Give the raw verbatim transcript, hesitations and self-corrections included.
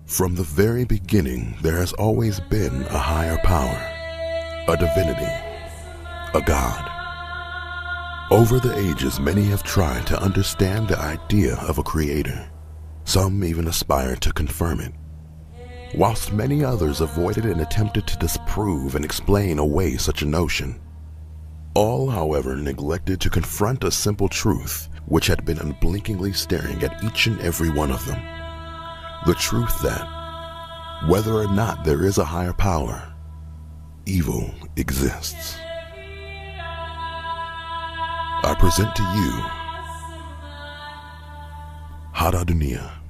From the very beginning, there has always been a higher power, a divinity, a God. Over the ages, many have tried to understand the idea of a creator. Some even aspire to confirm it, whilst many others avoided and attempted to disprove and explain away such a notion. All, however, neglected to confront a simple truth which had been unblinkingly staring at each and every one of them. The truth that, whether or not there is a higher power, evil exists. I present to you Hada Dunia.